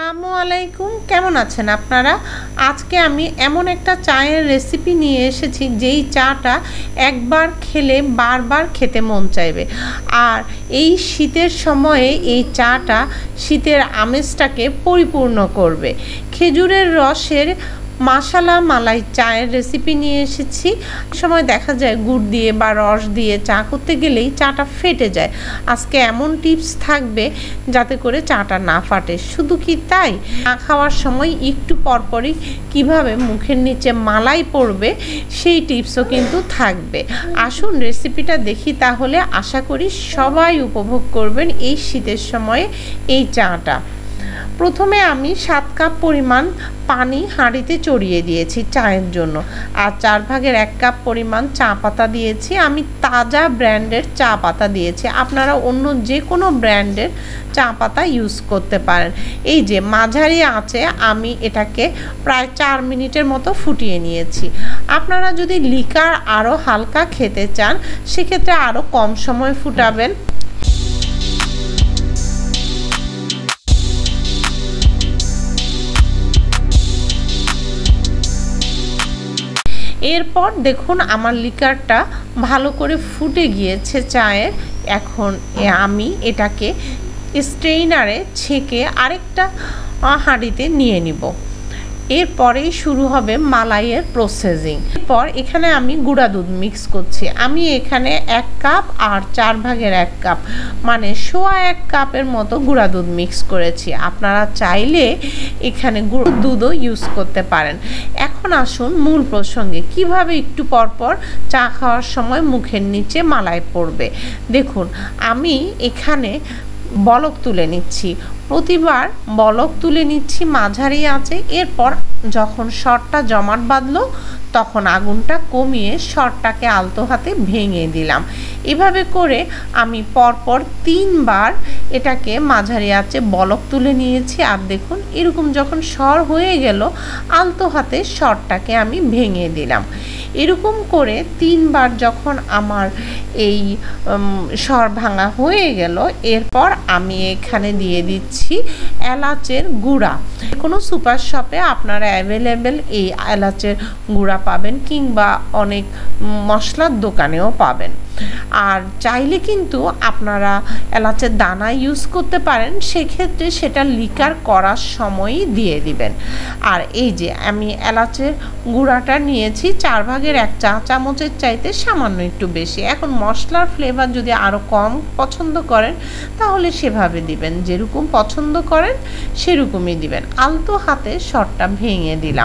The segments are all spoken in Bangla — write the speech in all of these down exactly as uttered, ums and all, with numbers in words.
আসসালামু আলাইকুম, কেমন আছেন আপনারা? আজকে আমি এমন একটা চায়ের রেসিপি নিয়ে এসেছি যেই চাটা একবার খেলে বারবার খেতে মন চাইবে। আর এই শীতের সময়ে এই চাটা শীতের আমেজটাকে পরিপূর্ণ করবে। খেজুরের রসের মাসালা মালাই চায়ের রেসিপি নিয়ে এসেছি। সময় দেখা যায় গুড় দিয়ে বা রস দিয়ে চা করতে গেলেই চাটা ফেটে যায়। আজকে এমন টিপস থাকবে যাতে করে চাটা না ফাটে। শুধু কি তাই, চা খাওয়ার সময় একটু পরপরই কিভাবে মুখের নিচে মালাই পড়বে সেই টিপসও কিন্তু থাকবে। আসুন রেসিপিটা দেখি, তাহলে আশা করি সবাই উপভোগ করবেন এই শীতের সময়ে এই চাটা। প্রথমে আমি সাত কাপ পরিমাণ পানি হাঁড়িতে চড়িয়ে দিয়েছি চায়ের জন্য, আর চার ভাগের এক কাপ পরিমাণ চা পাতা দিয়েছি। আমি তাজা ব্র্যান্ডের চা পাতা দিয়েছি, আপনারা অন্য যে কোনো ব্র্যান্ডের চা পাতা ইউজ করতে পারেন। এই যে মাঝারি আঁচে আমি এটাকে প্রায় চার মিনিটের মতো ফুটিয়ে নিয়েছি। আপনারা যদি লিকার আরও হালকা খেতে চান সেক্ষেত্রে আরও কম সময় ফুটাবেন। এরপর দেখুন আমার লিকারটা ভালো করে ফুটে গিয়েছে চায়ের। এখন আমি এটাকে স্ট্রেইনারে ছেঁকে আরেকটা হাঁড়িতে নিয়ে নিব। এরপরেই শুরু হবে মালাইয়ের প্রসেসিং। এরপর এখানে আমি গুঁড়া দুধ মিক্স করছি। আমি এখানে এক কাপ আর চার ভাগের এক কাপ মানে সোয়া এক কাপের মতো গুঁড়া দুধ মিক্স করেছি। আপনারা চাইলে এখানে গুঁড়ো দুধও ইউজ করতে পারেন। এখন আসুন মূল প্রসঙ্গে, কিভাবে একটু পরপর চা খাওয়ার সময় মুখের নিচে মালাই পড়বে। দেখুন আমি এখানে বলক তুলে নিচ্ছি, প্রতিবার বলক তুলে নিচ্ছি মাঝারি আঁচে। এরপর যখন শরটা জমাট বাঁধলো তখন আগুনটা কমিয়ে শরটাকে আলতো হাতে ভেঙে দিলাম। এভাবে করে আমি পরপর তিনবার এটাকে মাঝারি আঁচে বলক তুলে নিয়েছি। আর দেখুন এরকম যখন শর হয়ে গেল আলতো হাতে শরটাকে আমি ভেঙে দিলাম। এরকম করে তিনবার যখন আমার এই শর ভাঙা হয়ে গেল, এরপর আমি এখানে দিয়ে দিচ্ছি এলাচের গুঁড়া। কোনো সুপার শপে আপনারা অ্যাভেলেবেল এই এলাচের গুঁড়া পাবেন, কিংবা অনেক মশলার দোকানেও পাবেন। আর চাইলে কিন্তু আপনারা এলাচের দানা ইউজ করতে পারেন, সেক্ষেত্রে সেটা লিকার করার সময়ই দিয়ে দিবেন। আর এই যে আমি এলাচের গুঁড়াটা নিয়েছি চার ভাগের এক চা চামচের চাইতে সামান্য একটু বেশি। এখন মশলার ফ্লেভার যদি আরও কম পছন্দ করেন তাহলে সেভাবে দিবেন, যেরকম পছন্দ করেন সেরকমই দিবেন। আলতো হাতে শরটা ভেঙে দিলাম।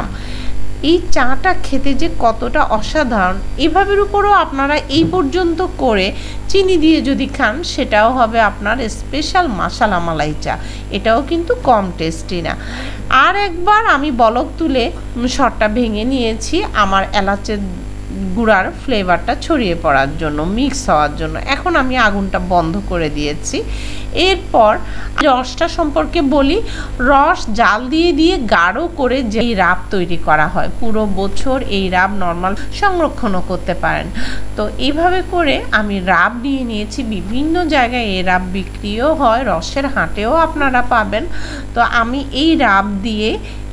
এই চাটা খেতে যে কতটা অসাধারণ, এভাবের উপরও আপনারা এই পর্যন্ত করে চিনি দিয়ে যদি খান সেটাও হবে আপনার স্পেশাল মাসালা মালাই চা। এটাও কিন্তু কম টেস্টি না। আর একবার আমি বলক তুলে শরটা ভেঙে নিয়েছি আমার এলাচের গুঁড়ার ফ্লেভারটা ছড়িয়ে পড়ার জন্য, মিক্স হওয়ার জন্য। এখন আমি আগুনটা বন্ধ করে দিয়েছি। এরপর রসটা সম্পর্কে বলি। রস জাল দিয়ে দিয়ে গাঢ় করে যেই রাব তৈরি করা হয়, পুরো বছর এই রাব নর্মাল সংরক্ষণও করতে পারেন। তো এইভাবে করে আমি রাব নিয়ে নিয়েছি। বিভিন্ন জায়গায় এই রাব বিক্রিও হয়, রসের হাটেও আপনারা পাবেন। তো আমি এই রাব দিয়ে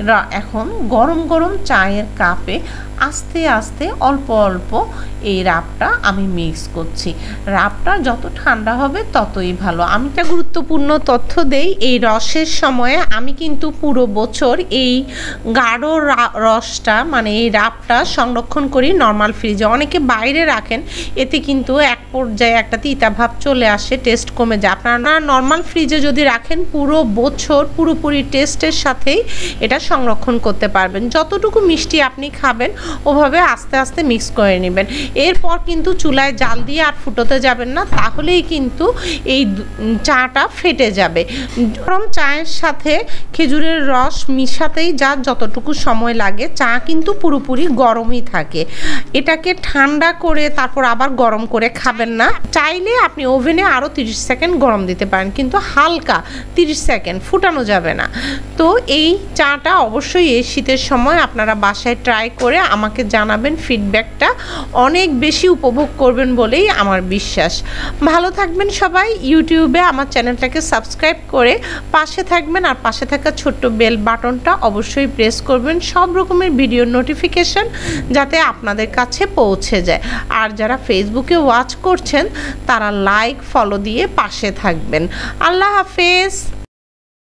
এখন গরম গরম চায়ের কাপে আস্তে আস্তে অল্প অল্প এই রাবটা আমি মিক্স করছি। রাবটা যত ঠান্ডা হবে ততই ভালো। আমি একটা গুরুত্বপূর্ণ তথ্য দেই, এই রসের সময়ে আমি কিন্তু পুরো বছর এই গাঢ় রসটা মানে এই রাবটা সংরক্ষণ করি নর্মাল ফ্রিজে। অনেকে বাইরে রাখেন, এতে কিন্তু এক পর্যায়ে একটা তিতা ভাব চলে আসে, টেস্ট কমে যায়। আপনারা নর্মাল ফ্রিজে যদি রাখেন পুরো বছর পুরোপুরি টেস্টের সাথেই এটা সংরক্ষণ করতে পারবেন। যতটুকু মিষ্টি আপনি খাবেন ওভাবে আস্তে আস্তে মিক্স করে নেবেন। এরপর কিন্তু চুলায় জাল দিয়ে আর ফুটোতে যাবেন না, তাহলেই কিন্তু এই চাটা ফেটে যাবে। গরম চায়ের সাথে খেজুরের রস মিশাতেই যা যতটুকু সময় লাগে, চা কিন্তু পুরোপুরি গরমই থাকে। এটাকে ঠান্ডা করে তারপর আবার গরম করে খাবেন না। চাইলে আপনি ওভেনে আরও তিরিশ সেকেন্ড গরম দিতে পারেন, কিন্তু হালকা তিরিশ সেকেন্ড, ফুটানো যাবে না। তো এই চাটা অবশ্যই এই শীতের সময় আপনারা বাসায় ট্রাই করে আমাকে জানাবেন, ফিডব্যাক একটা অনেক বেশি উপভোগ করবেন বলেই আমার বিশ্বাস। ভালো থাকবেন সবাই। ইউটিউবে আমার চ্যানেলটাকে সাবস্ক্রাইব করে পাশে থাকবেন, আর পাশে থাকা ছোট্ট বেল বাটনটা অবশ্যই প্রেস করবেন সব রকমের ভিডিওর নোটিফিকেশন যাতে আপনাদের কাছে পৌঁছে যায়। আর যারা ফেসবুকে ওয়াচ করছেন তারা লাইক ফলো দিয়ে পাশে থাকবেন। আল্লাহ হাফেজ।